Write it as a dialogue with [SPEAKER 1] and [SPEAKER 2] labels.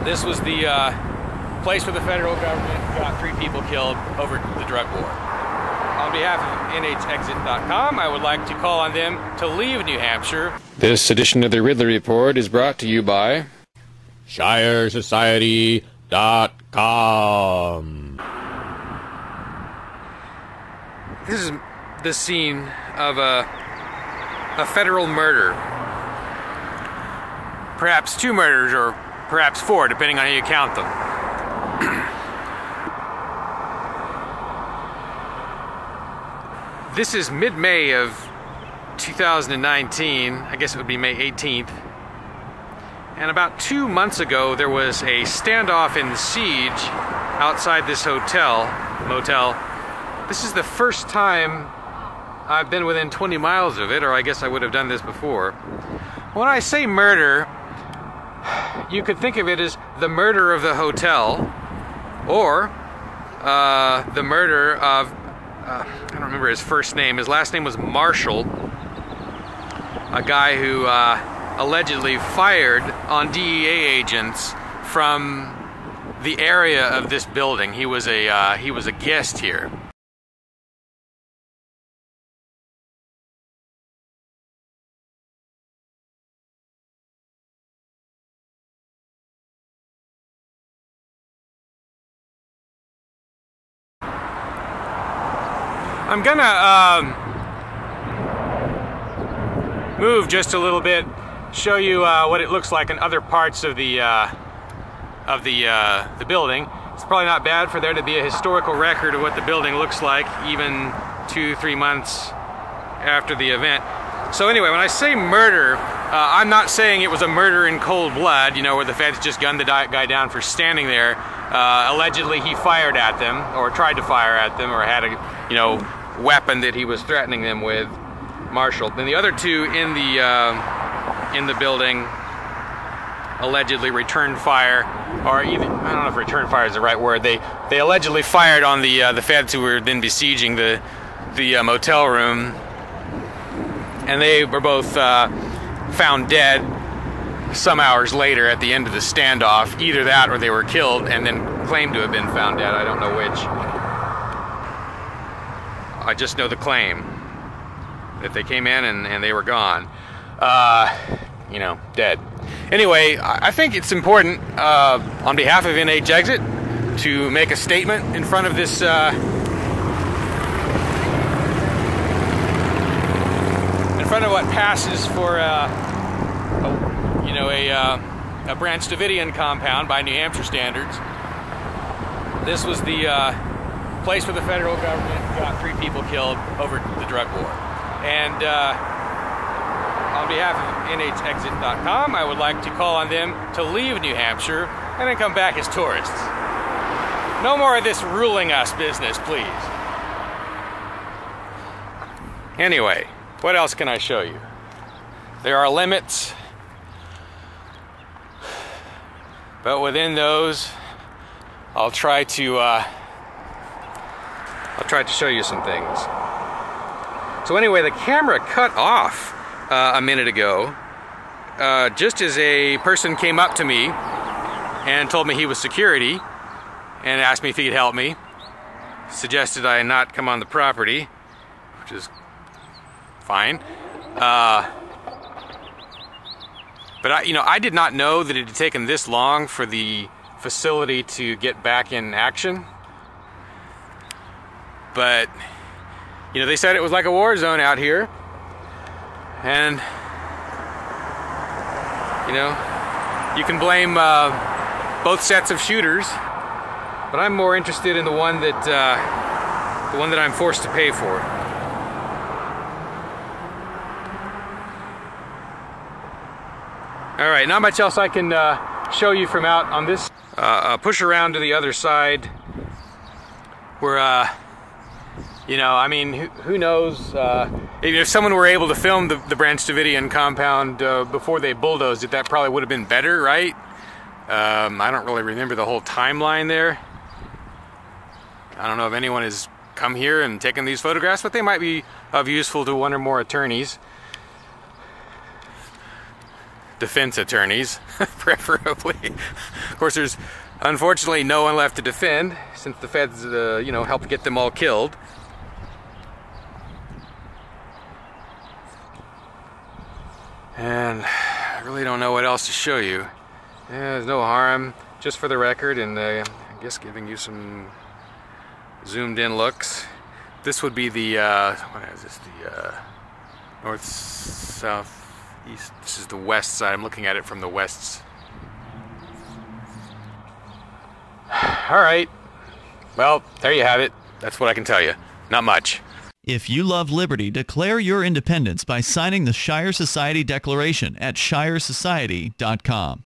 [SPEAKER 1] This was the place where the federal government got 3 people killed over the drug war. On behalf of nhexit.com, I would like to call on them to leave New Hampshire. This edition of the Ridley Report is brought to you by shiresociety.com. This is the scene of a federal murder. Perhaps 2 murders, or perhaps 4, depending on how you count them. This is mid-May of 2019. I guess it would be May 18th. And about 2 months ago, there was a standoff and siege outside this motel. This is the first time I've been within 20 miles of it, or I guess I would have done this before. When I say murder, you could think of it as the murder of the hotel, or the murder of, I don't remember his first name. His last name was Marshall, a guy who allegedly fired on DEA agents from the area of this building. He was a guest here. I'm gonna move just a little bit, show you what it looks like in other parts of the building. It's probably not bad for there to be a historical record of what the building looks like, even 2-3 months after the event. So anyway, when I say murder, I'm not saying it was a murder in cold blood, you know, where the feds just gunned the guy down for standing there. Allegedly, he fired at them, or tried to fire at them, or had a, you know, weapon that he was threatening them with, Marshall. Then the other 2 in the building allegedly returned fire, or even, I don't know if return fire is the right word. They allegedly fired on the feds who were then besieging the motel room, and they were both found dead some hours later at the end of the standoff. Either that or they were killed and then claimed to have been found dead. I don't know which. I just know the claim that they came in and they were gone. You know, dead. Anyway, I think it's important on behalf of NHExit to make a statement in front of this in front of what passes for a Branch Davidian compound by New Hampshire standards. This was the place where the federal government got 3 people killed over the drug war. And on behalf of nhexit.com, I would like to call on them to leave New Hampshire and then come back as tourists. No more of this ruling us business, please. Anyway, what else can I show you? There are limits, but within those, I'll try to show you some things. So anyway, the camera cut off a minute ago, just as a person came up to me and told me he was security and asked me if he could help me. Suggested I not come on the property, which is fine. But I did not know that it had taken this long for the facility to get back in action. But, you know, they said it was like a war zone out here. And, you know, you can blame both sets of shooters. But I'm more interested in the one that I'm forced to pay for. All right, not much else I can show you from out on this. Push around to the other side, where you know, I mean, who knows? If someone were able to film the Branch Davidian compound before they bulldozed it, that probably would have been better, right? I don't really remember the whole timeline there. I don't know if anyone has come here and taken these photographs, but they might be of useful to one or more attorneys. defense attorneys, preferably. Of course, there's unfortunately no one left to defend since the feds, you know, helped get them all killed. And I really don't know what else to show you. Yeah, there's no harm, just for the record, and I guess giving you some zoomed in looks. This would be the, what is this, the north, south, east. This is the west side. I'm looking at it from the west. Alright, well, there you have it. That's what I can tell you. Not much.
[SPEAKER 2] If you love liberty, declare your independence by signing the Shire Society Declaration at shiresociety.com.